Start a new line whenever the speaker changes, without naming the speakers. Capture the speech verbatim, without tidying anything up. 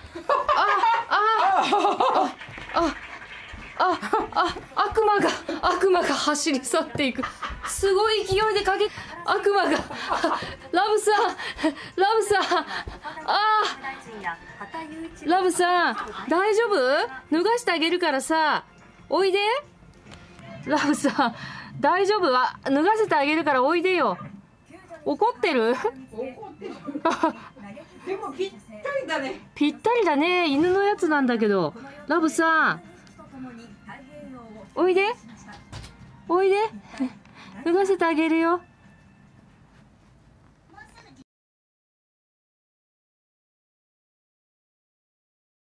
あああ悪魔が悪魔が走り去っていく。すごい勢いでかけ悪魔がラブさんラブさんあーラブさん大丈夫？脱がしてあげるからさおいで。ラブさん大丈夫？は脱がせてあげるからおいでよ。怒ってる？
怒ってるでもぴったりだね。
ぴったりだね。犬のやつなんだけど。ラブさんおいでおいで脱がせてあげるよ。